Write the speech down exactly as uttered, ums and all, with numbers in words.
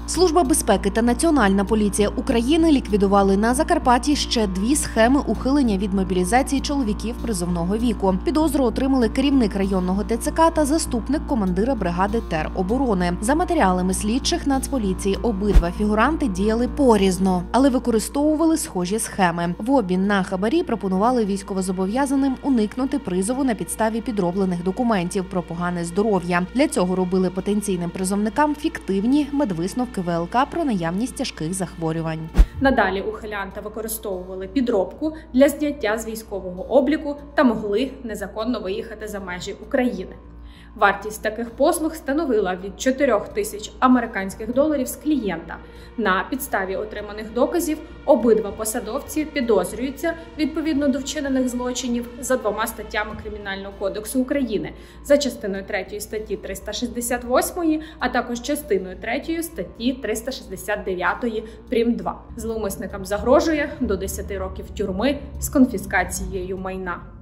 Служба безпеки та Національна поліція України ліквідували на Закарпатті ще дві схеми ухилення від мобілізації чоловіків призовного віку. Підозру отримали керівник районного Те Це Ка та заступник командира бригади тероборони. За матеріалами слідчих Нацполіції обидва фігуранти діяли порізно, але використовували схожі схеми. В обмін на хабарі пропонували військовозобов'язаним уникнути призову на підставі підроблених документів про погане здоров'я. Для цього робили потенційним призовникам фіктивні медвисновки Ве Ел Ка про наявність тяжких захворювань. Надалі ухилянти використовували підробку для зняття з військового обліку та могли незаконно виїхати за межі України. Вартість таких послуг становила від чотирьох тисяч американських доларів з клієнта. На підставі отриманих доказів обидва посадовці підозрюються відповідно до вчинених злочинів за двома статтями Кримінального кодексу України за частиною третьою статті триста шістдесят восьмої, а також частиною третьою статті триста шістдесят дев'ятої прим. два. Зловмисникам загрожує до десяти років тюрми з конфіскацією майна.